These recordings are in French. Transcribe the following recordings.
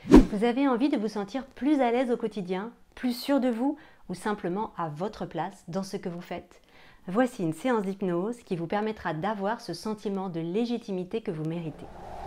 Vous avez envie de vous sentir plus à l'aise au quotidien, plus sûr de vous ou simplement à votre place dans ce que vous faites? Voici une séance d'hypnose qui vous permettra d'avoir ce sentiment de légitimité que vous méritez.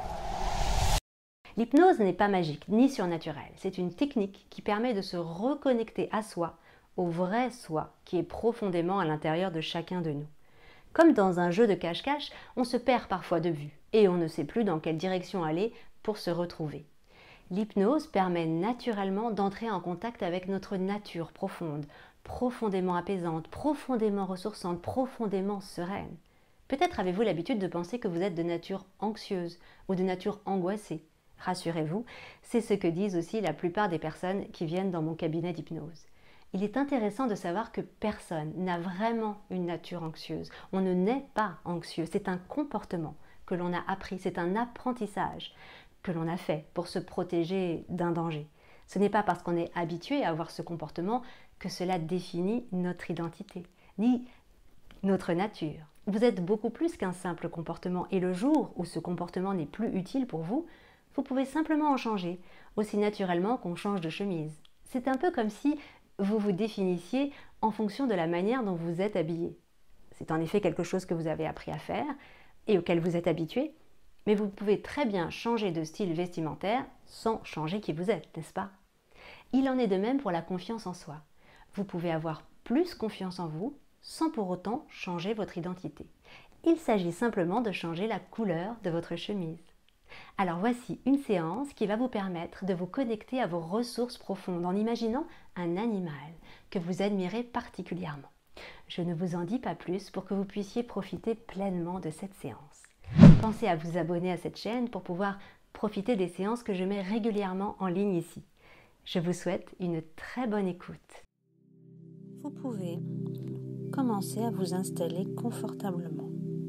L'hypnose n'est pas magique ni surnaturelle, c'est une technique qui permet de se reconnecter à soi, au vrai soi qui est profondément à l'intérieur de chacun de nous. Comme dans un jeu de cache-cache, on se perd parfois de vue et on ne sait plus dans quelle direction aller pour se retrouver. L'hypnose permet naturellement d'entrer en contact avec notre nature profonde, profondément apaisante, profondément ressourçante, profondément sereine. Peut-être avez-vous l'habitude de penser que vous êtes de nature anxieuse ou de nature angoissée. Rassurez-vous, c'est ce que disent aussi la plupart des personnes qui viennent dans mon cabinet d'hypnose. Il est intéressant de savoir que personne n'a vraiment une nature anxieuse. On ne naît pas anxieux, c'est un comportement que l'on a appris, c'est un apprentissage que l'on a fait pour se protéger d'un danger. Ce n'est pas parce qu'on est habitué à avoir ce comportement que cela définit notre identité, ni notre nature. Vous êtes beaucoup plus qu'un simple comportement et le jour où ce comportement n'est plus utile pour vous, vous pouvez simplement en changer, aussi naturellement qu'on change de chemise. C'est un peu comme si vous vous définissiez en fonction de la manière dont vous êtes habillé. C'est en effet quelque chose que vous avez appris à faire et auquel vous êtes habitué, mais vous pouvez très bien changer de style vestimentaire sans changer qui vous êtes, n'est-ce pas? Il en est de même pour la confiance en soi. Vous pouvez avoir plus confiance en vous sans pour autant changer votre identité. Il s'agit simplement de changer la couleur de votre chemise. Alors voici une séance qui va vous permettre de vous connecter à vos ressources profondes en imaginant un animal que vous admirez particulièrement. Je ne vous en dis pas plus pour que vous puissiez profiter pleinement de cette séance. Pensez à vous abonner à cette chaîne pour pouvoir profiter des séances que je mets régulièrement en ligne ici. Je vous souhaite une très bonne écoute. Vous pouvez commencer à vous installer confortablement.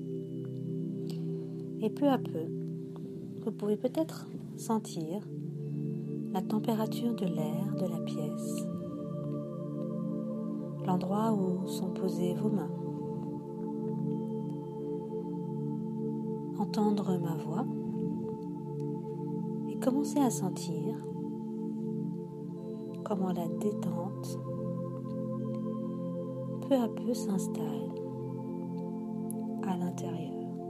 Et peu à peu, vous pouvez peut-être sentir la température de l'air de la pièce, l'endroit où sont posées vos mains, entendre ma voix et commencer à sentir comment la détente peu à peu s'installe à l'intérieur.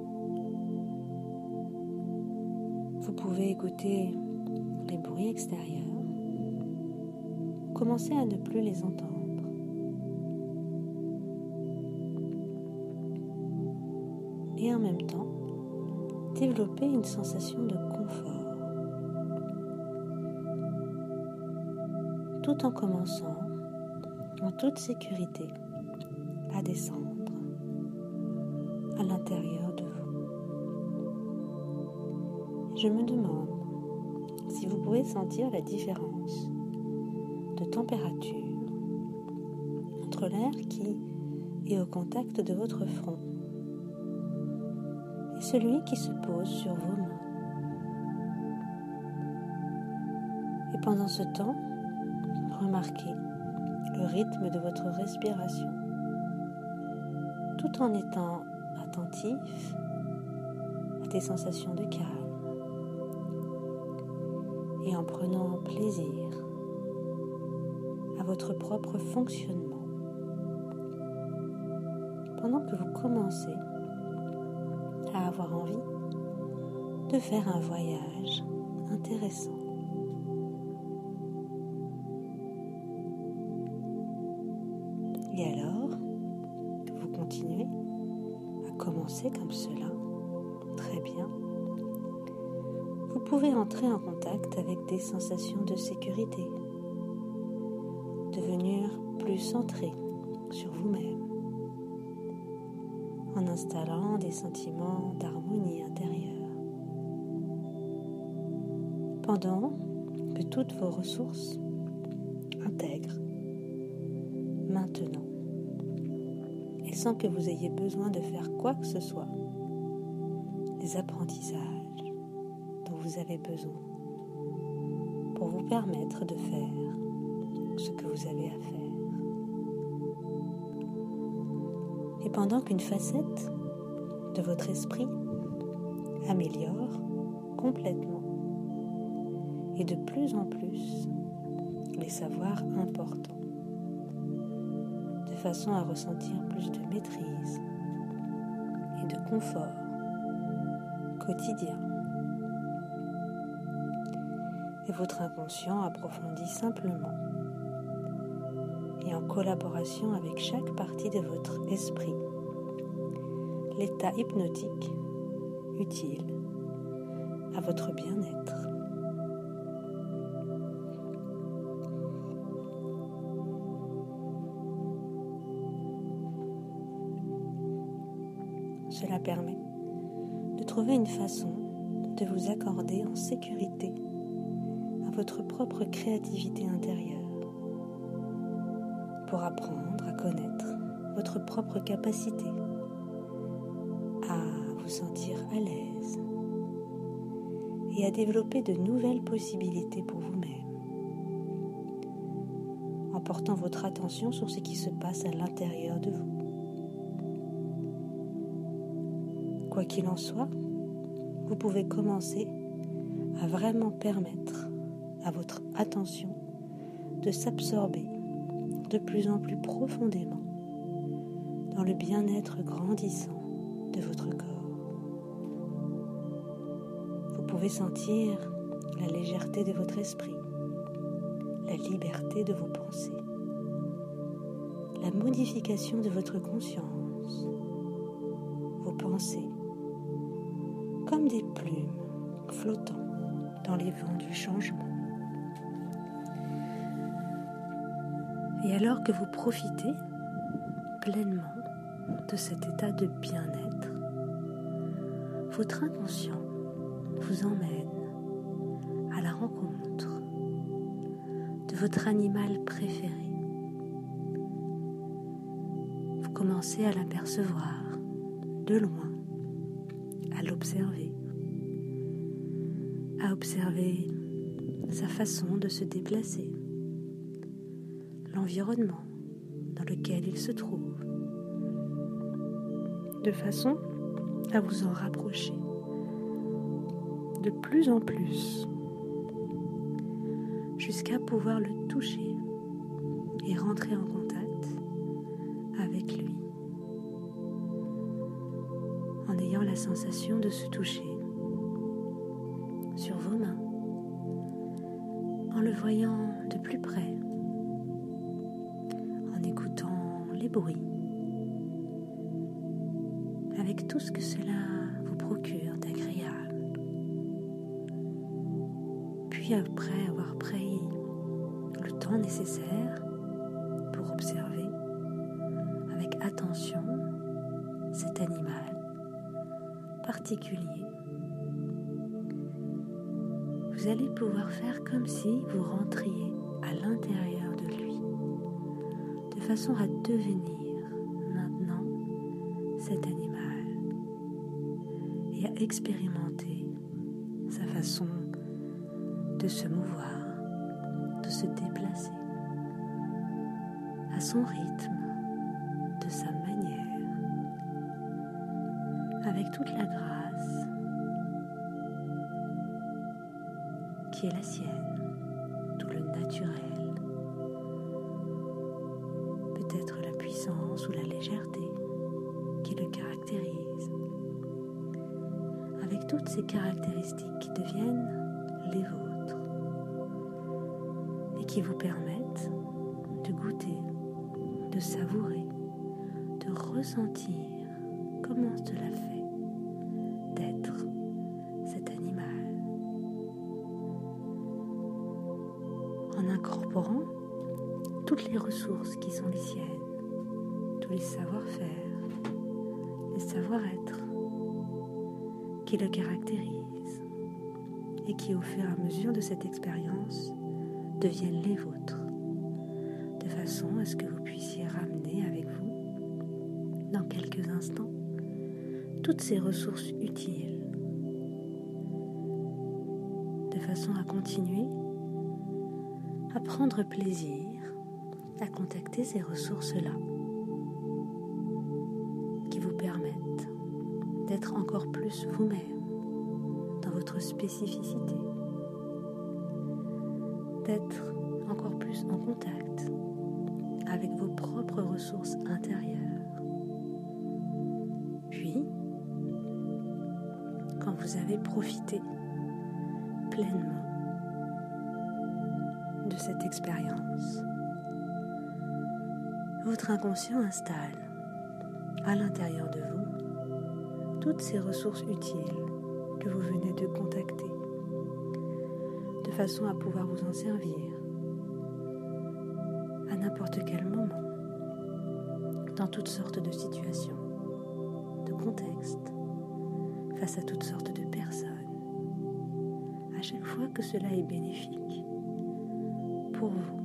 Vous pouvez écouter les bruits extérieurs, commencez à ne plus les entendre. Et en même temps, développer une sensation de confort, tout en commençant en toute sécurité à descendre à l'intérieur de vous. Je me demande si vous pouvez sentir la différence de température entre l'air qui est au contact de votre front et celui qui se pose sur vos mains. Et pendant ce temps, remarquez le rythme de votre respiration, tout en étant attentif à des sensations de calme et en prenant plaisir à votre propre fonctionnement. Pendant que vous commencez à avoir envie de faire un voyage intéressant. Et alors que vous continuez à commencer comme cela, très bien, vous pouvez entrer en contact avec des sensations de sécurité, devenir plus centré sur vous-même, en installant des sentiments d'harmonie intérieure. Pendant que toutes vos ressources intègrent maintenant, et sans que vous ayez besoin de faire quoi que ce soit, les apprentissages dont vous avez besoin pour vous permettre de faire ce que vous avez à faire. Et pendant qu'une facette de votre esprit améliore complètement et de plus en plus les savoirs importants, de façon à ressentir plus de maîtrise et de confort quotidien. Et votre inconscient approfondit simplement et en collaboration avec chaque partie de votre esprit l'état hypnotique utile à votre bien-être. Cela permet de trouver une façon de vous accorder en sécurité à votre propre créativité intérieure pour apprendre à connaître votre propre capacité à vous sentir à l'aise et à développer de nouvelles possibilités pour vous-même en portant votre attention sur ce qui se passe à l'intérieur de vous. Quoi qu'il en soit, vous pouvez commencer à vraiment permettre à votre attention de s'absorber de plus en plus profondément dans le bien-être grandissant de votre corps. Vous pouvez sentir la légèreté de votre esprit, la liberté de vos pensées, la modification de votre conscience, vos pensées comme des plumes flottant dans les vents du changement. Et alors que vous profitez pleinement de cet état de bien-être, votre inconscient vous emmène à la rencontre de votre animal préféré. Vous commencez à l'apercevoir de loin, à l'observer, à observer sa façon de se déplacer, l'environnement dans lequel il se trouve, de façon à vous en rapprocher de plus en plus, jusqu'à pouvoir le toucher et rentrer en contact avec lui, en ayant la sensation de se toucher sur vos mains, en le voyant de plus près, en écoutant les bruits, avec tout ce que cela vous procure d'agréable. Puis après avoir pris le temps nécessaire pour observer avec attention cet animal particulier, vous allez pouvoir faire comme si vous rentriez à l'intérieur de lui, de façon à devenir maintenant cet animal et à expérimenter sa façon de se mouvoir, de se déplacer à son rythme, de sa manière, avec toute la grâce qui est la sienne, tout le naturel, peut-être la puissance ou la légèreté qui le caractérise, avec toutes ces caractéristiques qui deviennent les vôtres et qui vous permettent de goûter, de savourer, de ressentir comment cela fait d'être cet animal. En incorporant toutes les ressources qui sont les siennes, tous les savoir-faire, les savoir-être qui le caractérisent et qui, au fur et à mesure de cette expérience, deviennent les vôtres, de façon à ce que vous puissiez ramener avec vous, dans quelques instants, toutes ces ressources utiles, de façon à continuer à prendre plaisir à contacter ces ressources-là qui vous permettent d'être encore plus vous-même dans votre spécificité, d'être encore plus en contact avec vos propres ressources intérieures. Puis, quand vous avez profité pleinement de cette expérience, votre inconscient installe à l'intérieur de vous toutes ces ressources utiles que vous venez de contacter, de façon à pouvoir vous en servir à n'importe quel moment, dans toutes sortes de situations, de contextes, face à toutes sortes de personnes, à chaque fois que cela est bénéfique pour vous.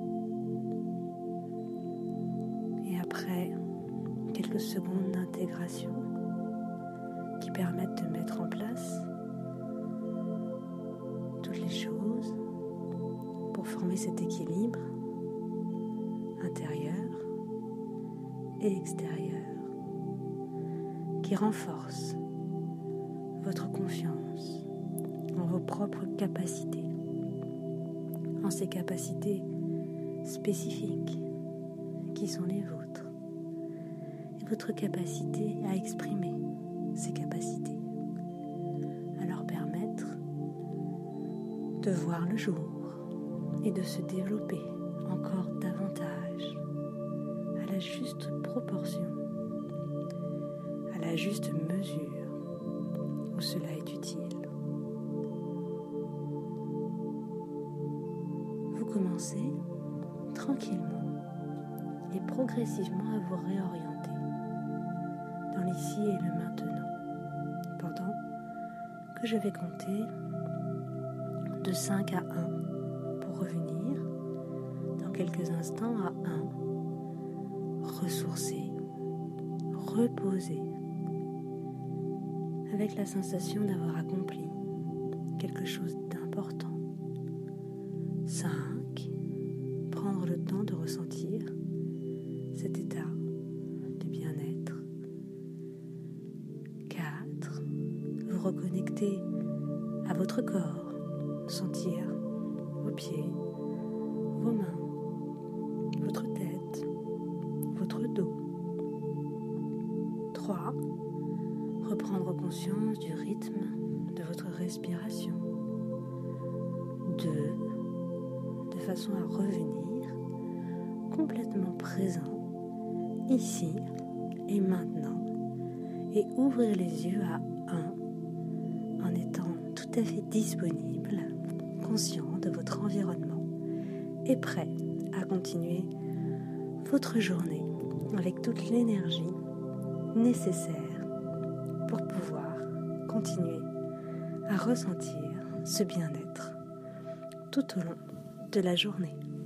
Et après quelques secondes d'intégration qui permettent de mettre en place toutes les choses pour former cet équilibre intérieur et extérieur qui renforce votre confiance en vos propres capacités, en ces capacités spécifiques qui sont les vôtres, et votre capacité à exprimer ces capacités, à leur permettre de voir le jour et de se développer encore davantage à la juste proportion, à la juste mesure où cela est utile. Vous commencez tranquillement et progressivement à vous réorienter dans l'ici et le maintenant, pendant que je vais compter de 5 à 1 pour revenir dans quelques instants à 1, ressourcer, reposer, avec la sensation d'avoir accompli quelque chose d'important. 5, prendre le temps de ressentir cet état de bien-être. 4, vous reconnecter à votre corps, sentir vos pieds, vos mains, votre tête, votre dos. 3, reprendre conscience du rythme de votre respiration. 2, de façon à revenir complètement présent, ici et maintenant, et ouvrir les yeux à 1, en étant tout à fait disponible, conscient de votre environnement, et prêt à continuer votre journée avec toute l'énergie nécessaire pour pouvoir continuer à ressentir ce bien-être tout au long de la journée.